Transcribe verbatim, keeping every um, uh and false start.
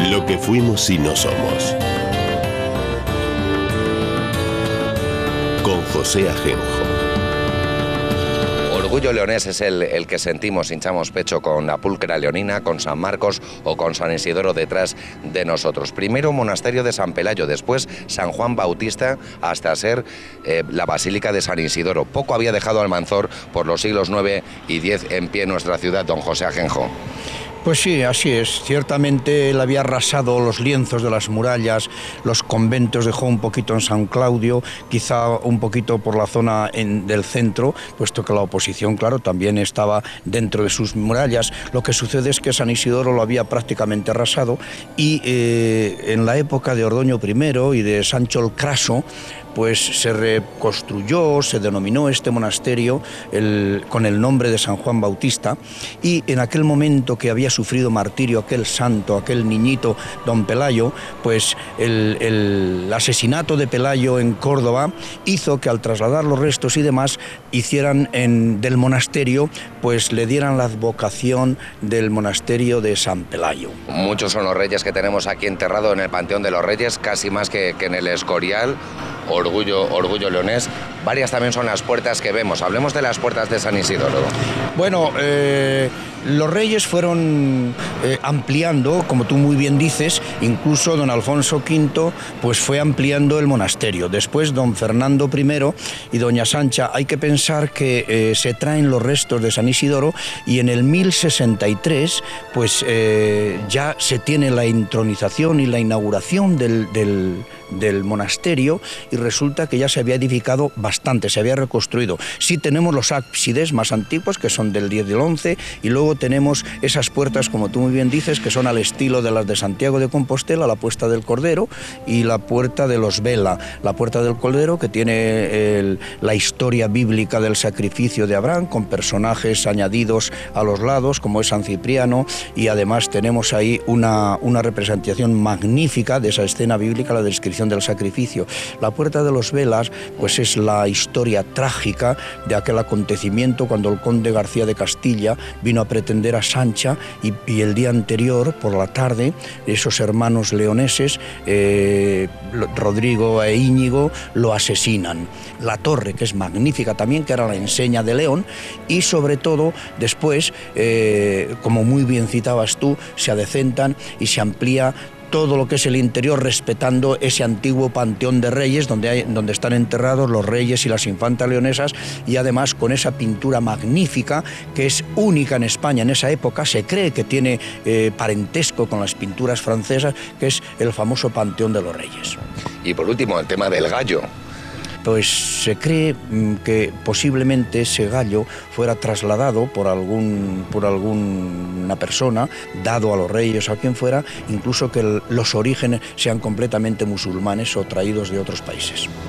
Lo que fuimos y no somos. Con José Ajenjo. Orgullo leonés es el, el que sentimos, hinchamos pecho con la pulcra leonina, con San Marcos o con San Isidoro detrás de nosotros. Primero monasterio de San Pelayo, después San Juan Bautista, hasta ser eh, la Basílica de San Isidoro. Poco había dejado Almanzor por los siglos nueve y diez en pie en nuestra ciudad, don José Ajenjo. Pues sí, así es. Ciertamente él había arrasado los lienzos de las murallas, los conventos dejó un poquito en San Claudio, quizá un poquito por la zona en, del centro, puesto que la oposición, claro, también estaba dentro de sus murallas. Lo que sucede es que San Isidoro lo había prácticamente arrasado y eh, en la época de Ordoño primero y de Sancho el Craso, pues se reconstruyó, se denominó este monasterio el, con el nombre de San Juan Bautista, y en aquel momento que había sufrido martirio aquel santo, aquel niñito don Pelayo, pues el, el asesinato de Pelayo en Córdoba hizo que al trasladar los restos y demás hicieran en, del monasterio, pues le dieran la advocación del monasterio de San Pelayo. Muchos son los reyes que tenemos aquí enterrados en el Panteón de los Reyes, casi más que, que en el Escorial. Orgullo, orgullo leonés. Varias también son las puertas que vemos. Hablemos de las puertas de San Isidoro. Bueno, eh, los reyes fueron eh, ampliando, como tú muy bien dices, incluso don Alfonso quinto pues fue ampliando el monasterio. Después don Fernando primero y doña Sancha. Hay que pensar que eh, se traen los restos de San Isidoro y en el mil sesenta y tres pues eh, ya se tiene la intronización y la inauguración del, del del monasterio y resulta que ya se había edificado bastante, se había reconstruido. Sí tenemos los ábsides más antiguos que son del diez del once y luego tenemos esas puertas, como tú muy bien dices, que son al estilo de las de Santiago de Compostela, la puerta del Cordero y la puerta de los Vela, la puerta del Cordero que tiene el, la historia bíblica del sacrificio de Abraham con personajes añadidos a los lados como es San Cipriano y además tenemos ahí una, una representación magnífica de esa escena bíblica, la descripción del sacrificio. La puerta de los Velas pues es la historia trágica de aquel acontecimiento cuando el conde García de Castilla vino a pretender a Sancha y, y el día anterior por la tarde esos hermanos leoneses eh, Rodrigo e Íñigo lo asesinan. La torre, que es magnífica también, que era la enseña de León, y sobre todo después eh, como muy bien citabas tú, se adecentan y se amplía todo lo que es el interior respetando ese antiguo panteón de reyes donde, hay, donde están enterrados los reyes y las infantas leonesas y además con esa pintura magnífica que es única en España en esa época, se cree que tiene eh, parentesco con las pinturas francesas, que es el famoso Panteón de los Reyes. Y por último el tema del gallo. Pues se cree que posiblemente ese gallo fuera trasladado por, algún, por alguna persona, dado a los reyes o a quien fuera, incluso que el, los orígenes sean completamente musulmanes o traídos de otros países.